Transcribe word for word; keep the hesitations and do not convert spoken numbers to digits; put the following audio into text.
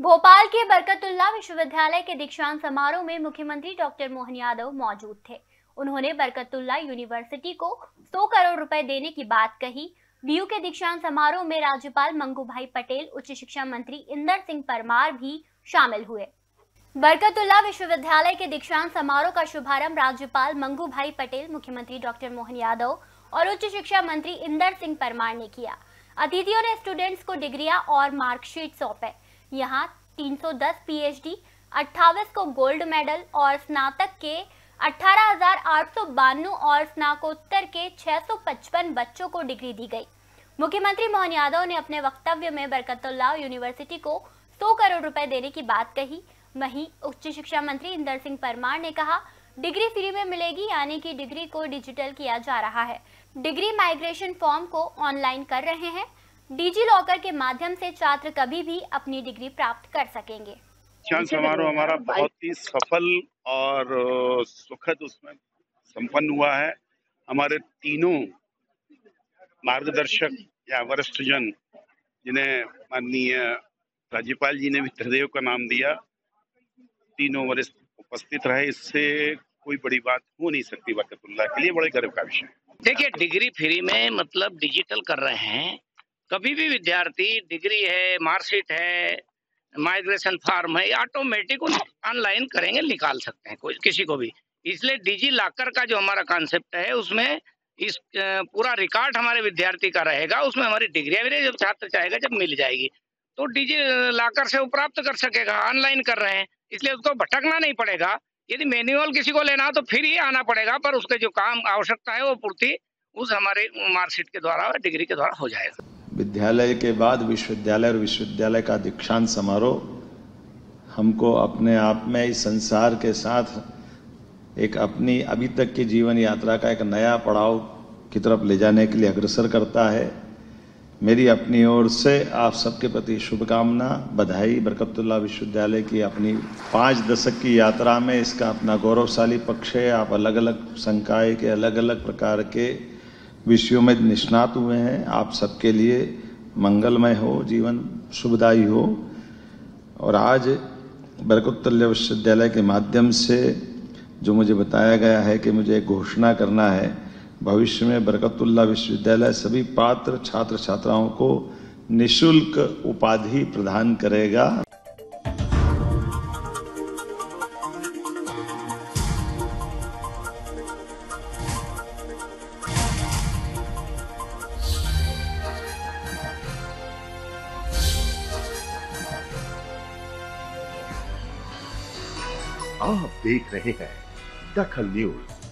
भोपाल के बरकतुल्लाह विश्वविद्यालय के दीक्षांत समारोह में मुख्यमंत्री डॉक्टर मोहन यादव मौजूद थे। उन्होंने बरकतुल्लाह यूनिवर्सिटी को सौ करोड़ रुपए देने की बात कही। बीयू के दीक्षांत समारोह में राज्यपाल मंगू भाई पटेल, उच्च शिक्षा मंत्री इंदर सिंह परमार भी शामिल हुए। बरकतुल्लाह विश्वविद्यालय के दीक्षांत समारोह का शुभारंभ राज्यपाल मंगू भाई पटेल, मुख्यमंत्री डॉक्टर मोहन यादव और उच्च शिक्षा मंत्री इंदर सिंह परमार ने किया। अतिथियों ने स्टूडेंट्स को डिग्रियां और मार्कशीट सौंपे। यहाँ तीन सौ दस पीएचडी, अट्ठाईस को गोल्ड मेडल और स्नातक के अठारह हजार आठ सौ बानवे और स्नातकोत्तर के छह सौ पचपन बच्चों को डिग्री दी गई। मुख्यमंत्री मोहन यादव ने अपने वक्तव्य में बरकतुल्लाह यूनिवर्सिटी को सौ करोड़ रुपए देने की बात कही। वहीं उच्च शिक्षा मंत्री इंदर सिंह परमार ने कहा, डिग्री फ्री में मिलेगी, यानी कि डिग्री को डिजिटल किया जा रहा है। डिग्री माइग्रेशन फॉर्म को ऑनलाइन कर रहे हैं। डिजी लॉकर के माध्यम से छात्र कभी भी अपनी डिग्री प्राप्त कर सकेंगे। दीक्षांत समारोह हमारा बहुत ही सफल और सुखद उसमें संपन्न हुआ है। हमारे तीनों मार्गदर्शक या वरिष्ठ जन, जिन्हें माननीय राज्यपाल जी ने भी त्रिदेव का नाम दिया, तीनों वरिष्ठ उपस्थित रहे। इससे कोई बड़ी बात हो नहीं सकती। बरकतुल्लाह के लिए बड़े गर्व का विषय। देखिए, डिग्री फ्री में मतलब डिजिटल कर रहे हैं। कभी भी विद्यार्थी डिग्री है, मार्कशीट है, माइग्रेशन फॉर्म है, ऑटोमेटिक ऑनलाइन करेंगे, निकाल सकते हैं कोई किसी को भी। इसलिए डिजी लॉकर का जो हमारा कॉन्सेप्ट है, उसमें इस पूरा रिकॉर्ड हमारे विद्यार्थी का रहेगा। उसमें हमारी डिग्रियां भी जब छात्र चाहेगा जब मिल जाएगी तो डिजी लॉकर से वो प्राप्त कर सकेगा। ऑनलाइन कर रहे हैं, इसलिए उसको भटकना नहीं पड़ेगा। यदि मैनुअल किसी को लेना हो तो फिर ही आना पड़ेगा, पर उसके जो काम आवश्यकता है वो पूर्ति उस हमारे मार्कशीट के द्वारा और डिग्री के द्वारा हो जाएगा। विद्यालय के बाद विश्वविद्यालय और विश्वविद्यालय का दीक्षांत समारोह हमको अपने आप में इस संसार के साथ एक अपनी अभी तक की जीवन यात्रा का एक नया पड़ाव की तरफ ले जाने के लिए अग्रसर करता है। मेरी अपनी ओर से आप सबके प्रति शुभकामना, बधाई। बरकतुल्लाह विश्वविद्यालय की अपनी पाँच दशक की यात्रा में इसका अपना गौरवशाली पक्ष है। आप अलग अलग संकाय के अलग अलग प्रकार के विषयों में निष्णात हुए हैं। आप सबके लिए मंगलमय हो, जीवन शुभदायी हो। और आज बरकतुल्लाह विश्वविद्यालय के माध्यम से जो मुझे बताया गया है कि मुझे एक घोषणा करना है, भविष्य में बरकतुल्लाह विश्वविद्यालय सभी पात्र छात्र छात्राओं को निःशुल्क उपाधि प्रदान करेगा। आप देख रहे हैं दखल न्यूज।